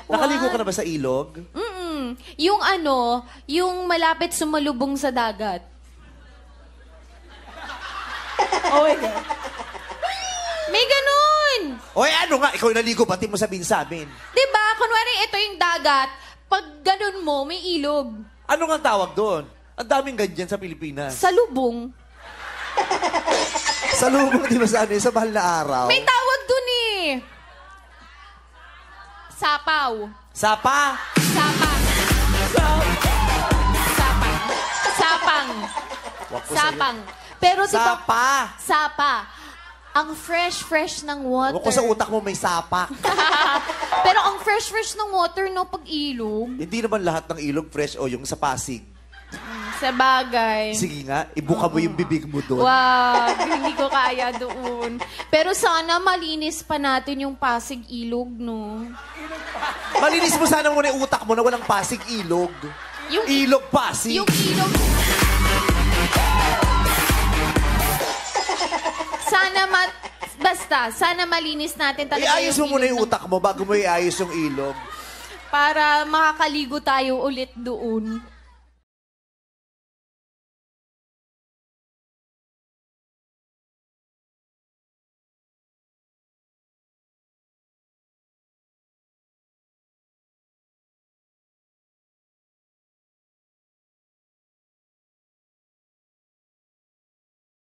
Nakaligo ka na ba sa ilog? Yung yung malapit sumalubong sa dagat. Oh my God. May ganun! Oy, ano nga? Ikaw yung naligo, pati mo sabihin sa amin. Diba? Kunwari, ito yung dagat. Pag ganun mo, may ilog. Ano nga tawag doon? Ang daming ganyan sa Pilipinas. Salubong. Sa lubong, di ba sa sa mahal na araw? May tawag dun eh. Sapaw. Sapa? Sapang. Sapang. Sapang. Wag ko Sapang. Pero sa'yo. diba, Sapa! sapa. Ang fresh ng water. Huwag ko sa utak mo may sapa. Pero ang fresh ng water, no, pag ilog. Hindi naman lahat ng ilog fresh o yung sa Pasig. Sa bagay. Sige nga, ibuka mo yung bibig mo doon. Wag, hindi ko kaya doon. Pero sana malinis pa natin yung Pasig ilog, no? Malinis mo sana muna yung utak mo na walang Pasig ilog. Yung Ilog Pasig. Yung ilog... sana malinis natin talaga Iayos mo muna yung ilog utak mo bago mo iayos yung ilog. para makakaligo tayo ulit doon.